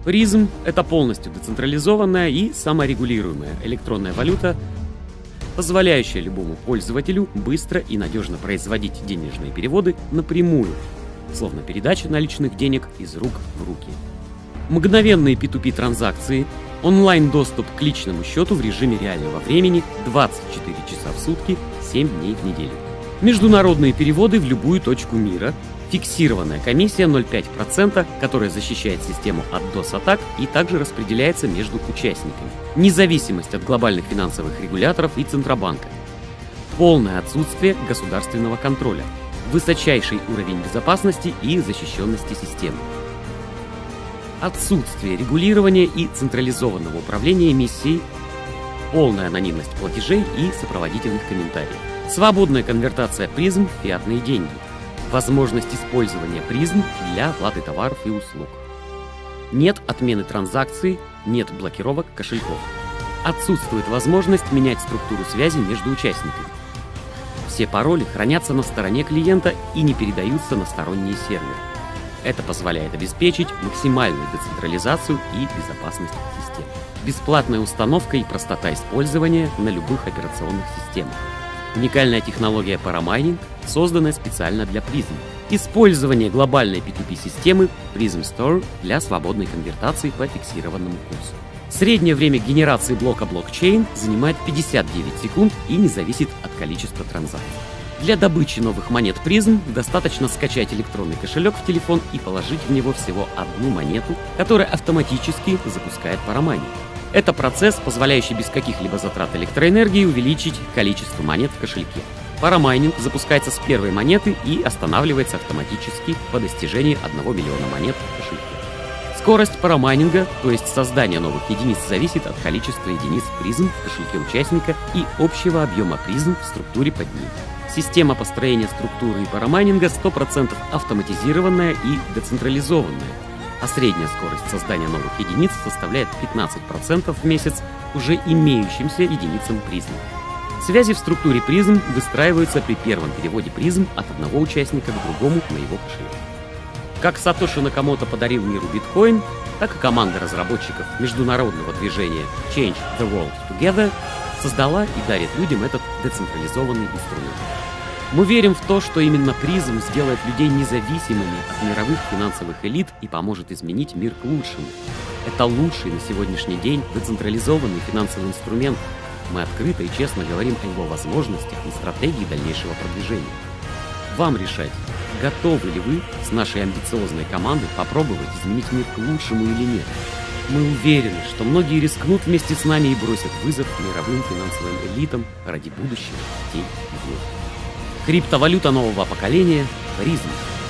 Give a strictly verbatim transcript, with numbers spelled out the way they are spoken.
Призм — это полностью децентрализованная и саморегулируемая электронная валюта, позволяющая любому пользователю быстро и надежно производить денежные переводы напрямую, словно передача наличных денег из рук в руки. Мгновенные пи ту пи транзакции, онлайн-доступ к личному счету в режиме реального времени двадцать четыре часа в сутки, семь дней в неделю. Международные переводы в любую точку мира, фиксированная комиссия ноль целых пять десятых процента, которая защищает систему от дос-атак и также распределяется между участниками. Независимость от глобальных финансовых регуляторов и Центробанка. Полное отсутствие государственного контроля. Высочайший уровень безопасности и защищенности системы. Отсутствие регулирования и централизованного управления эмиссией. Полная анонимность платежей и сопроводительных комментариев. Свободная конвертация призм в фиатные деньги. Возможность использования призм для оплаты товаров и услуг. Нет отмены транзакций, нет блокировок кошельков. Отсутствует возможность менять структуру связи между участниками. Все пароли хранятся на стороне клиента и не передаются на сторонние серверы. Это позволяет обеспечить максимальную децентрализацию и безопасность систем. Бесплатная установка и простота использования на любых операционных системах. Уникальная технология парамайнинг, созданная специально для призм. Использование глобальной пи ту пи-системы Prism Store для свободной конвертации по фиксированному курсу. Среднее время генерации блока блокчейн занимает пятьдесят девять секунд и не зависит от количества транзакций. Для добычи новых монет призм достаточно скачать электронный кошелек в телефон и положить в него всего одну монету, которая автоматически запускает парамайнинг. Это процесс, позволяющий без каких-либо затрат электроэнергии увеличить количество монет в кошельке. Парамайнинг запускается с первой монеты и останавливается автоматически по достижении одного миллиона монет в кошельке. Скорость парамайнинга, то есть создание новых единиц, зависит от количества единиц призм в кошельке участника и общего объема призм в структуре под ним. Система построения структуры и парамайнинга сто процентов автоматизированная и децентрализованная, а средняя скорость создания новых единиц составляет пятнадцать процентов в месяц уже имеющимся единицам призм. Связи в структуре призм выстраиваются при первом переводе призм от одного участника к другому на его кошелек. Как Сатоши Накамото подарил миру биткоин, так и команда разработчиков международного движения Change the World Together создала и дарит людям этот децентрализованный инструмент. Мы верим в то, что именно призм сделает людей независимыми от мировых финансовых элит и поможет изменить мир к лучшему. Это лучший на сегодняшний день децентрализованный финансовый инструмент. Мы открыто и честно говорим о его возможностях и стратегии дальнейшего продвижения. Вам решать, готовы ли вы с нашей амбициозной командой попробовать изменить мир к лучшему или нет. Мы уверены, что многие рискнут вместе с нами и бросят вызов мировым финансовым элитам ради будущего детей и внуков. Криптовалюта нового поколения — призм.